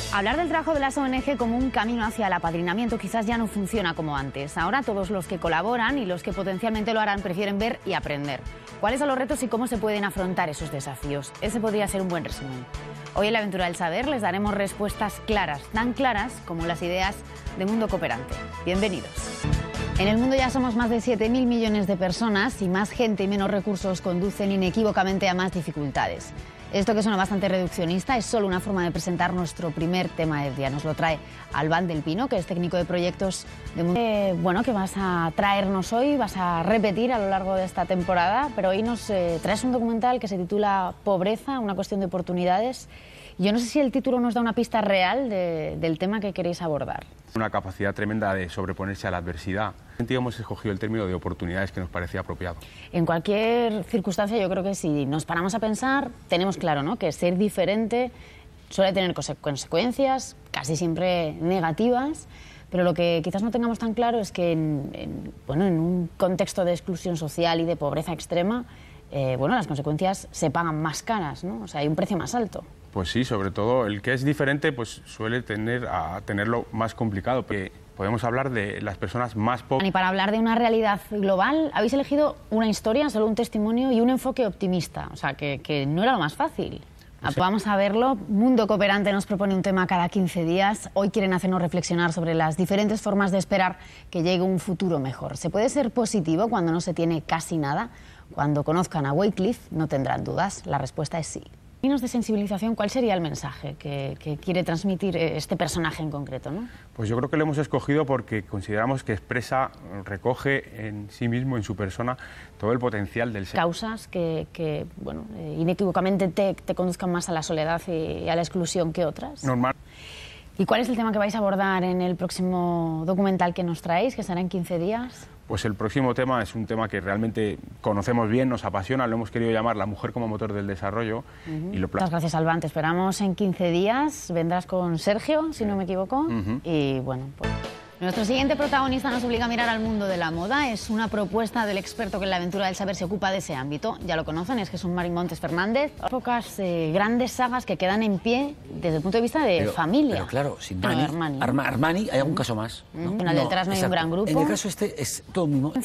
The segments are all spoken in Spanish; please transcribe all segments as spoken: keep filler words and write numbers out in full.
Hablar del trabajo de las O N Ge como un camino hacia el apadrinamiento quizás ya no funciona como antes. Ahora todos los que colaboran y los que potencialmente lo harán prefieren ver y aprender. ¿Cuáles son los retos y cómo se pueden afrontar esos desafíos? Ese podría ser un buen resumen. Hoy en la aventura del saber les daremos respuestas claras, tan claras como las ideas de Mundo Cooperante. Bienvenidos. En el mundo ya somos más de siete mil millones de personas y más gente y menos recursos conducen inequívocamente a más dificultades. Esto, que suena bastante reduccionista, es solo una forma de presentar nuestro primer tema del día. Nos lo trae Albán del Pino, que es técnico de proyectos de Mundo. Eh, bueno, que vas a traernos hoy, vas a repetir a lo largo de esta temporada, pero hoy nos eh, traes un documental que se titula Pobreza, una cuestión de oportunidades. Yo no sé si el título nos da una pista real de, del tema que queréis abordar. Una capacidad tremenda de sobreponerse a la adversidad. Hemos escogido el término de oportunidades, que nos parecía apropiado. En cualquier circunstancia, yo creo que si nos paramos a pensar, tenemos claro, ¿no?, que ser diferente suele tener consecuencias casi siempre negativas, pero lo que quizás no tengamos tan claro es que en, en, bueno, en un contexto de exclusión social y de pobreza extrema, eh, bueno, las consecuencias se pagan más caras, ¿no? O sea, hay un precio más alto. Pues sí, sobre todo el que es diferente pues suele tener a tenerlo más complicado, porque podemos hablar de las personas más pobres. Y para hablar de una realidad global, habéis elegido una historia, solo un testimonio y un enfoque optimista, o sea, que, que no era lo más fácil. Pues sí. Vamos a verlo. Mundo Cooperante nos propone un tema cada quince días. Hoy quieren hacernos reflexionar sobre las diferentes formas de esperar que llegue un futuro mejor. ¿Se puede ser positivo cuando no se tiene casi nada? Cuando conozcan a Wycliffe no tendrán dudas. La respuesta es sí. En términos de sensibilización, ¿cuál sería el mensaje que, que quiere transmitir este personaje en concreto, ¿no? Pues yo creo que lo hemos escogido porque consideramos que expresa, recoge en sí mismo, en su persona, todo el potencial del ser. Causas que, que bueno, inequívocamente te, te conduzcan más a la soledad y a la exclusión que otras. Normal. ¿Y cuál es el tema que vais a abordar en el próximo documental que nos traéis, que será en quince días? Pues el próximo tema es un tema que realmente conocemos bien, nos apasiona, lo hemos querido llamar La mujer como motor del desarrollo. Uh-huh. y lo Muchas gracias, Albán. Te esperamos en quince días. Vendrás con Sergio, si no me equivoco. Uh-huh. Y bueno, pues... Nuestro siguiente protagonista nos obliga a mirar al mundo de la moda. Es una propuesta del experto que en la aventura del saber se ocupa de ese ámbito. Ya lo conocen, es Jesús Marín Montes Fernández. Pocas eh, grandes sagas que quedan en pie desde el punto de vista de pero, familia. Pero claro, sin Armani, Armani. Arma, Armani hay algún caso más. ¿no? En el no, detrás no hay un gran grupo. En el caso este es todo el mismo.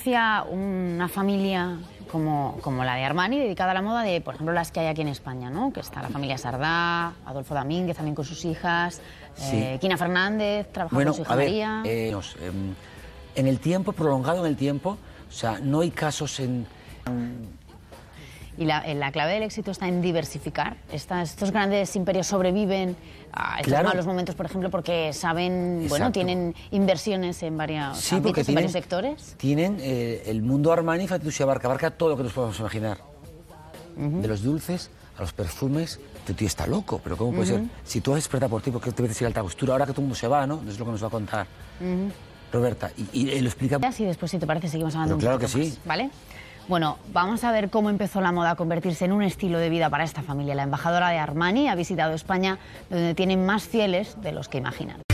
Una familia como, como la de Armani, dedicada a la moda, de, por ejemplo, las que hay aquí en España, ¿no? Que está la familia Sardá, Adolfo Domínguez también con sus hijas, sí. eh, Quina Fernández, trabaja bueno, con su hija a ver, María. Eh, nos, eh, en el tiempo, prolongado en el tiempo, o sea, no hay casos en... Y la, la clave del éxito está en diversificar. Estas, estos grandes imperios sobreviven a estos claro. malos momentos, por ejemplo, porque saben, Exacto. bueno, tienen inversiones en, varios, sí, ámbitos, en tienen, varios sectores. Tienen eh, el mundo Armani, se abarca, abarca todo lo que nos podemos imaginar. Uh-huh. De los dulces a los perfumes. Tu tío está loco, pero ¿cómo puede uh-huh. ser? Si tú eres experta por ti, ¿por qué te metes en alta costura? Ahora que todo el mundo se va, ¿no? Es lo que nos va a contar uh-huh. Roberta. Y, y lo explica... Y después, si te parece, seguimos hablando pero un claro que más, sí. ¿vale? Bueno, vamos a ver cómo empezó la moda a convertirse en un estilo de vida para esta familia. La embajadora de Armani ha visitado España, donde tienen más fieles de los que imaginan.